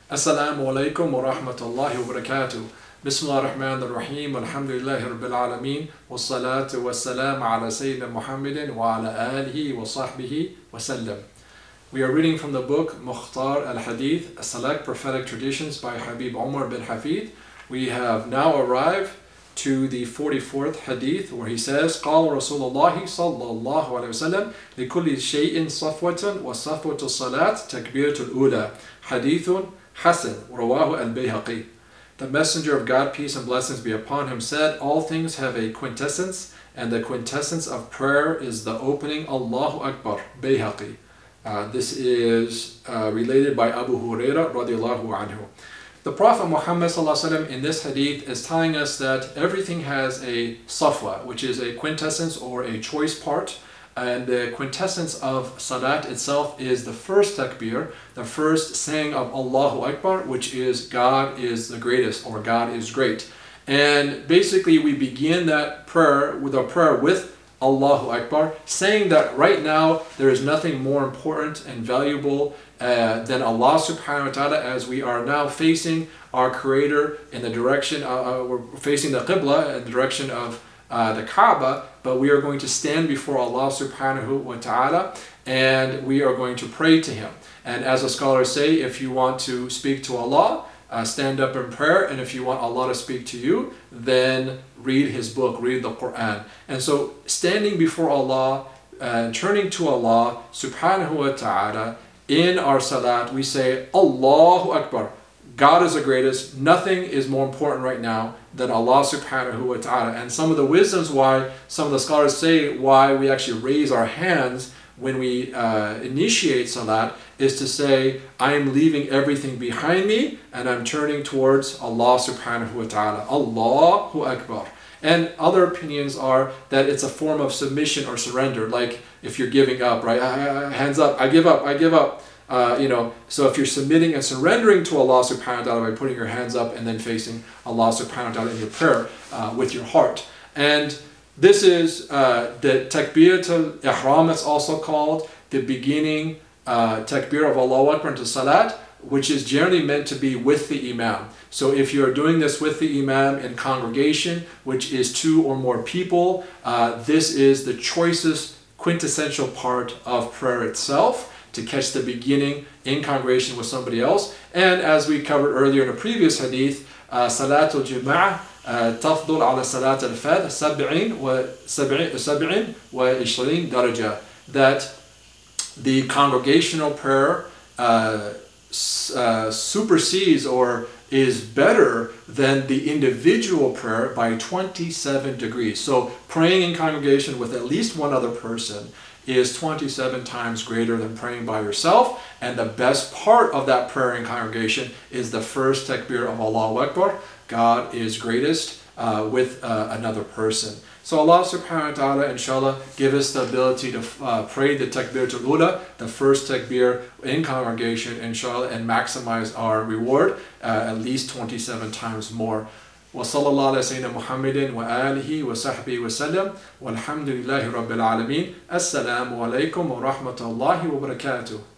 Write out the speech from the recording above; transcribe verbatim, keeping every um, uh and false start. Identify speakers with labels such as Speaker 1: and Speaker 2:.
Speaker 1: Assalamu alaikum wa rahmatullahi wa barakatuh. Bismillah ar-Rahman ar-Rahim. Alhamdulillahi Rabbil Alameen. Wa salatu wa salam ala Sayyidina Muhammadin wa ala alihi wa sahbihi wa sallam. We are reading from the book Mukhtar Al-hadith, Select Prophetic Traditions by Habib Umar bin Hafiz. We have now arrived to the forty-fourth hadith where he says, قال رسول الله صلى الله عليه وسلم لكل شيء صفوة وصفوة الصلاة تكبيرة الأولى حديث حسن رواه Al-Bayhaqi. The Messenger of God, peace and blessings be upon him, said, all things have a quintessence, and the quintessence of prayer is the opening Allahu Akbar, Bayhaqi. Uh, this is uh, related by Abu Hurairah radiallahu anhu. The Prophet Muhammad sallallahu alaihi wasallam in this hadith is telling us that everything has a safwa, which is a quintessence or a choice part. And the quintessence of salat itself is the first takbir, the first saying of Allahu Akbar, which is God is the greatest or God is great. And basically we begin that prayer with a prayer with Allahu Akbar, saying that right now there is nothing more important and valuable uh, than Allah subhanahu wa ta'ala, as we are now facing our Creator in the direction, uh, uh, we're facing the Qibla in the direction of uh, the Kaaba, but we are going to stand before Allah subhanahu wa ta'ala and we are going to pray to Him. And as the scholars say, if you want to speak to Allah, Uh, stand up in prayer, and if you want Allah to speak to you, then read His book, read the Quran. And so standing before Allah and turning to Allah subhanahu wa ta'ala in our salat, we say Allahu Akbar. God is the greatest. Nothing is more important right now than Allah subhanahu wa ta'ala. And some of the wisdoms why some of the scholars say why we actually raise our hands when we uh, initiate salat is to say, I am leaving everything behind me and I'm turning towards Allah subhanahu wa ta'ala. Allahu Akbar. And other opinions are that it's a form of submission or surrender, like if you're giving up, right? Hands up, I give up, I give up. Uh, you know, so if you're submitting and surrendering to Allah subhanahu wa ta'ala by putting your hands up and then facing Allah subhanahu wa ta'ala in your prayer uh, with your heart. And this is uh, the takbiratul ihram, it's also called, the beginning uh, takbir of Allahu Akbar into salat, which is generally meant to be with the imam. So if you're doing this with the imam in congregation, which is two or more people, uh, this is the choicest quintessential part of prayer itself, to catch the beginning in congregation with somebody else. And as we covered earlier in a previous hadith, uh, salatul jum'ah تفضل على صلاة الفجر سبعين وسبعين وعشرين درجة, that the congregational prayer uh, uh, supersedes or is better than the individual prayer by twenty-seven degrees. So praying in congregation with at least one other person is twenty-seven times greater than praying by yourself. And the best part of that prayer in congregation is the first takbir of Allahu Akbar, God is greatest, uh, with uh, another person. So Allah subhanahu wa ta'ala, inshallah, give us the ability to uh, pray the takbiratul ula, the first takbir in congregation, inshallah, and maximize our reward uh, at least twenty-seven times more. وصلى الله على سيدنا محمد وآله وصحبه وسلم والحمد لله رب العالمين. السلام عليكم ورحمة الله وبركاته.